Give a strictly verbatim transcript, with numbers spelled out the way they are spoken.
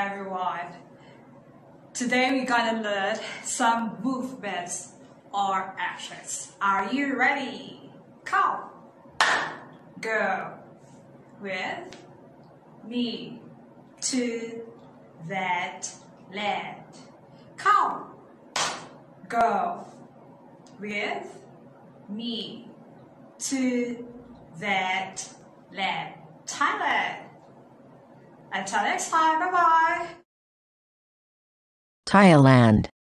everyone. Today we're gonna learn some movements or actions. Are you ready? Come, go with me to that land. Come, go with me to that land. Thailand. Until next time, bye bye. Thailand.